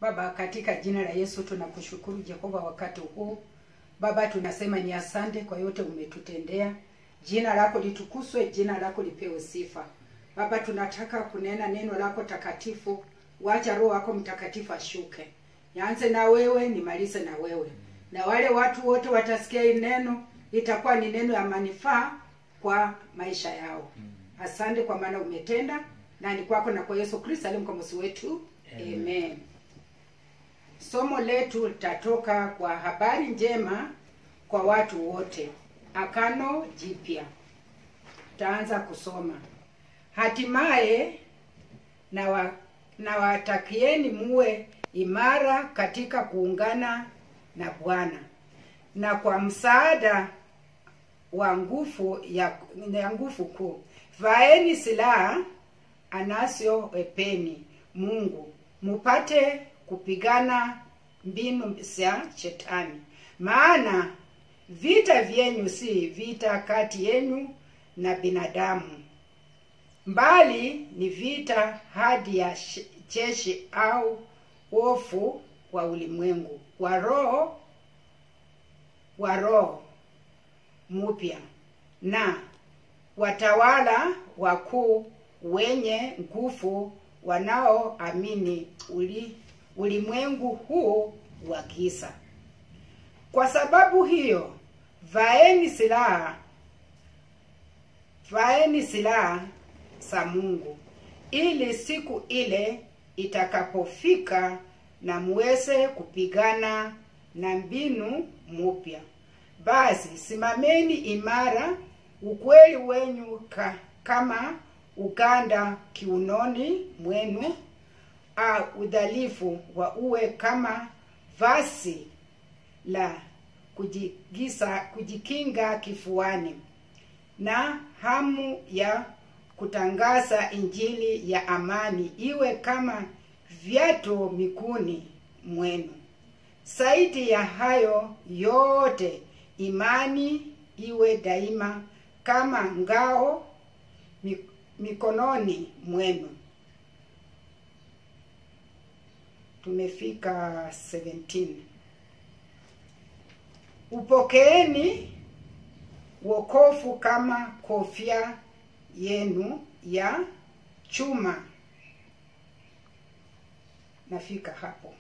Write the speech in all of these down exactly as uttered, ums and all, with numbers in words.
Baba, katika jina la Yesu tunakushukuru Jehova wakati huu. Baba, tunasema ni asante kwa yote umetutendea. Jina lako litukuzwe, jina lako lipewe sifa. Baba, tunataka kunena neno lako takatifu. Wacha Roho wako Mtakatifu ashuke. Nianze na wewe, nimalize na wewe. Na wale watu wote watasikia hii neno, itakuwa ni neno ya manufaa kwa maisha yao. Asante kwa maana umetenda, na ni kwako na kwa Yesu Kristo aliye mkombozi wetu. Amen. Amen. Somo letu litatoka kwa habari njema kwa watu wote. Agano Jipya. Taanza kusoma. Hatimaye na wa, na watakieni muwe imara katika kuungana na Bwana, na kwa msaada wa nguvu ya, ya nguvu kuu. Vaeni silaha anasio wepeni Mungu, mupate kupigana mbinu za shetani. Maana vita vyenyu si vita kati yenu na binadamu, mbali ni vita hadi ya jeshi au hofu wa ulimwengu wa roho wa roho mpya, na watawala wakuu wenye nguvu wanaoamini uli, ulimwengu huu wa giza. Kwa sababu hiyo, vaeni silaha vaeni silaha za Mungu, ili siku ile itakapofika na muweze kupigana na mbinu mpya. Basi simameni imara, ukweli wenyu ka, kama ukanda kiunoni mwenu, au udhalifu wa uwe kama vazi la kujigisa, kujikinga kifuani, na hamu ya kutangaza injili ya amani iwe kama viatu miguuni mwenu. Zaidi ya hayo yote, imani iwe daima kama ngao mikononi mwenu. Tumefika seventeen. Upokeeni wokovu kama kofia yenu ya chuma. Nafika hapo.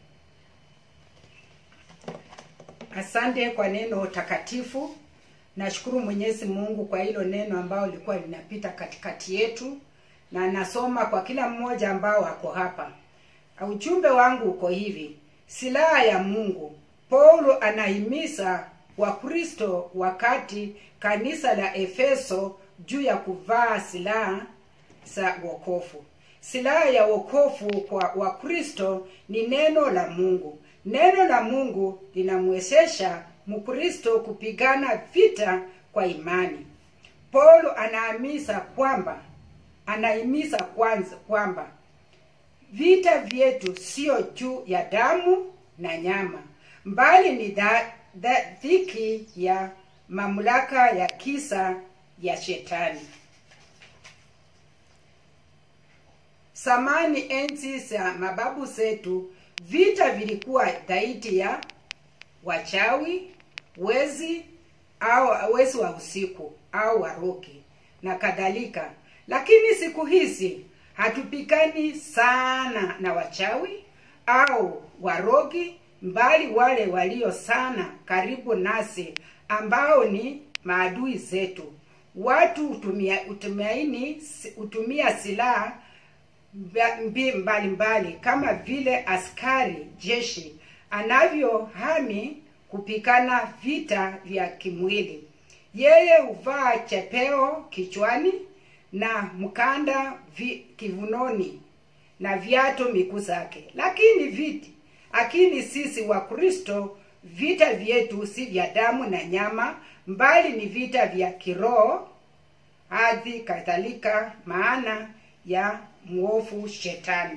Asante kwa neno takatifu. Nashukuru Mwenyezi Mungu kwa hilo neno ambao lilikuwa linapita katikati yetu, na nasoma kwa kila mmoja ambao wako hapa. Ujumbe wangu uko hivi: silaha ya Mungu. Paulo anahimiza Wakristo wakati kanisa la Efeso juu ya kuvaa silaha za wokovu. Silaha ya wokovu kwa Wakristo ni neno la Mungu. Neno la Mungu linamwezesha Mkristo kupigana vita kwa imani. Paulo anahimiza kwamba anahimiza kwanza kwamba vita vyetu sio juu ya damu na nyama, mbali ni da, da, dhiki ya mamlaka ya kisa ya shetani. Samani enzi za mababu zetu, vita vilikuwa dhidi ya wachawi, wezi au wezi wa usiku au waroki na kadhalika. Lakini siku hizi hatupigani sana na wachawi au warogi, mbali wale walio sana karibu nasi ambao ni maadui zetu. Watu utumia utumaini utumia silaha mbali mbali kama vile askari jeshi anavyohami kupigana vita vya kimwili. Yeye huvaa chepeo kichwani na mkanda vi, kivunoni na viatu miguu zake. Lakini viti lakini sisi wa Kristo, vita vyetu si vya damu na nyama, mbali ni vita vya kiroho hadi kadhalika, maana ya mwovu shetani.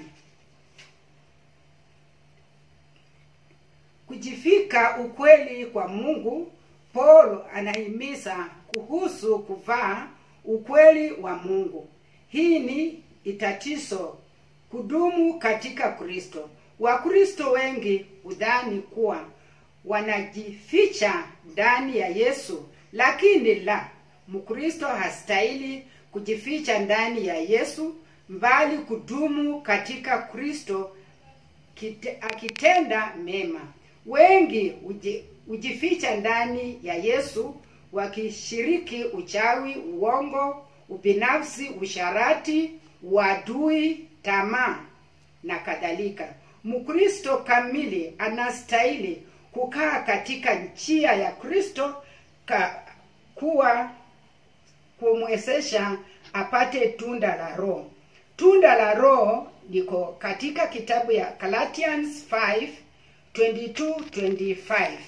Kujifika ukweli kwa Mungu. Paulo anahimiza kuhusu kuvaa ukweli wa Mungu. Hii ni itatizo kudumu katika Kristo. Wakristo wengi udhani kuwa wanajificha ndani ya Yesu, lakini la, Mkristo hastahili kujificha ndani ya Yesu, mbali kudumu katika Kristo kite, akitenda mema. Wengi uji, ujificha ndani ya Yesu wakishiriki uchawi, uongo, ubinafsi, usharati, uadui, tamaa na kadhalika. Mkristo kamili anastahili kukaa katika njia ya Kristo ka, kuwa kumwezesha apate tunda la Roho. Tunda la Roho liko katika kitabu ya Galatians five twenty-two twenty-five.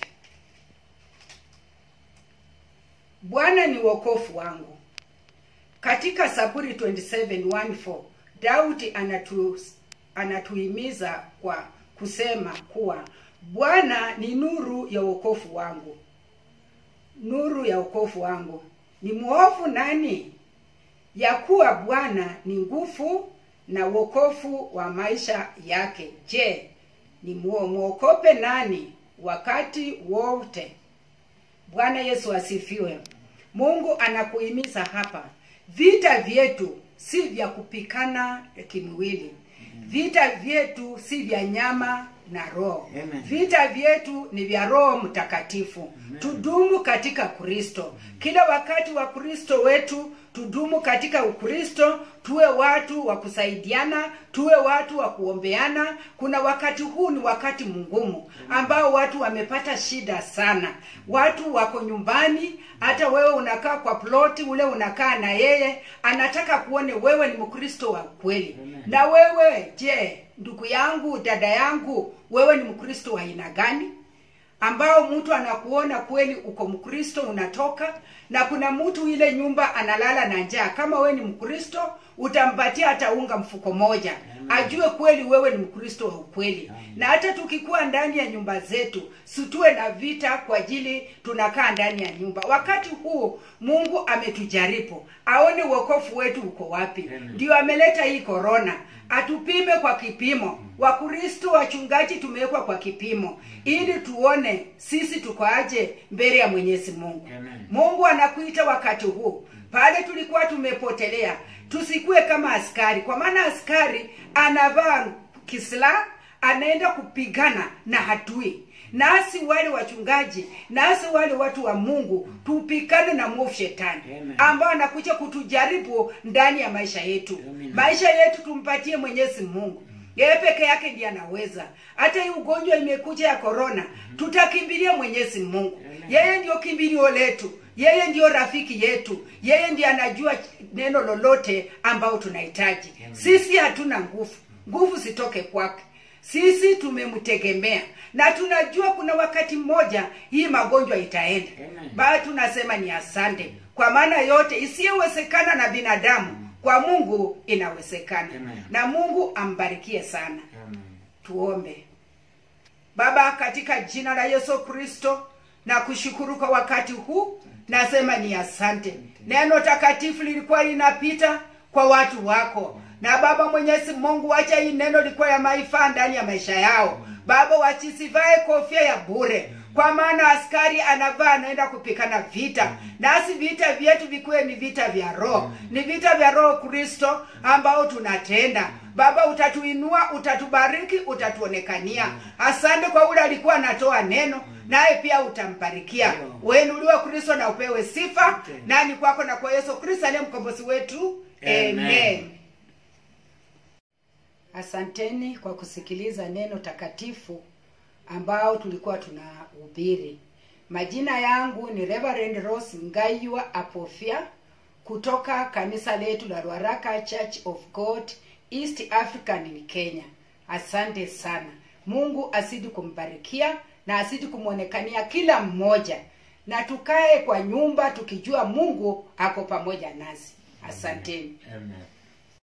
Bwana ni wokovu wangu. Katika Zaburi twenty-seven one four, Daudi anatu anatuhimiza kwa kusema kuwa Bwana ni nuru ya wokovu wangu. Nuru ya wokovu wangu. Ni muovu nani? Ya kuwa Bwana ni nguvu na wokovu wa maisha yake. Je, ni muokope nani wakati wote? Bwana Yesu asifiwe. Mungu anakuhimiza hapa. Vita vyetu si vya kupikana kimwili. Vita vyetu si vya nyama na roho. Amen. Vita vyetu ni vya Roho Mtakatifu. Amen. Tudumu katika Kristo. Kila wakati wa Kristo wetu tudumu katika Ukristo, tuwe watu wa kusaidiana, tuwe watu wa kuombeana. Kuna wakati huu ni wakati mgumu ambao watu wamepata shida sana. Watu wako nyumbani, hata wewe unakaa kwa ploti, ule unakaa na yeye, anataka kuone wewe ni Mkristo wa kweli. Na wewe, je, ndugu yangu, dada yangu, wewe ni Mkristo wa aina gani? Ambao mtu anakuona kweli uko Mkristo, unatoka, na kuna mtu ile nyumba analala na njaa. Kama wewe ni Mkristo, utampatia hata unga mfuko moja. Amen. Ajue kweli wewe ni Mkristo wa ukweli. Amen. Na hata tukikuwa ndani ya nyumba zetu, situwe na vita kwa ajili tunakaa ndani ya nyumba. Wakati huu Mungu ametujaribu, aone wokovu wetu uko wapi. Ndio ameleta hii corona, atupime kwa kipimo. Wakristo wachungaji tumewekwa kwa kipimo ili tuone sisi tuko aje mbele ya Mwenyezi Mungu. Amen. Mungu anakuita wakati huu. Pale tulikuwa tumepotelea, tusikue kama askari, kwa maana askari anavaa kisla, anaenda kupigana na hatui. Nasi wale wachungaji, nasi wale watu wa Mungu, tupikane na mwovu shetani ambao anakuja kutujaribu ndani ya maisha yetu. Amen. Maisha yetu tumpatie Mwenyezi Mungu. Yeye peke yake ndiye anaweza. Hata hii ugonjwa imekuja ya corona, tutakimbilia Mwenyezi Mungu. Yeye ndio kimbilio letu. Yeye ndio rafiki yetu. Yeye ndiye anajua neno lolote ambao tunahitaji. Sisi hatuna nguvu. Nguvu zitoke kwake. Sisi tumemtegemea. Na tunajua kuna wakati mmoja hii magonjwa itaenda. Bado tunasema ni asante. Kwa maana yote isiyowezekana na binadamu, kwa Mungu inawezekana. Amen. Na Mungu ambarikie sana. Amen. Tuombe. Baba, katika jina la Yesu Kristo, na kushukuru kwa wakati huu, nasema ni asante. Neno takatifu lilikuwa linapita kwa watu wako. Na Baba Mwenyezi Mungu, acha hii neno likuwa ya maifaa ndani ya maisha yao. Baba, wachisivae kofia ya bure. Kwa maana askari anavaa anaenda kupikana vita. Nasi vita vyetu vikuwe ni vita vya Roho. Ni vita vya Roho Kristo ambao tunatenda. Baba, utatuinua, utatubariki, utatuonekania. Asante kwa ule alikuwa anatoa neno, naye pia utambarikia. Uinuliwe Kristo na upewe sifa. Nani kwako na kwa Yesu Kristo aliye mkombozi wetu. Amen. Amen. Asanteni kwa kusikiliza neno takatifu ambao tulikuwa tunahubiri. Majina yangu ni Reverend Rose Ngaiwa Apofia kutoka kanisa letu la Ruaraka Church of God East African in Kenya. Asante sana. Mungu asidi kumbarikia na asidi kumuonekania kila mmoja. Na tukae kwa nyumba tukijua Mungu ako pamoja nasi. Asanteni. Amen.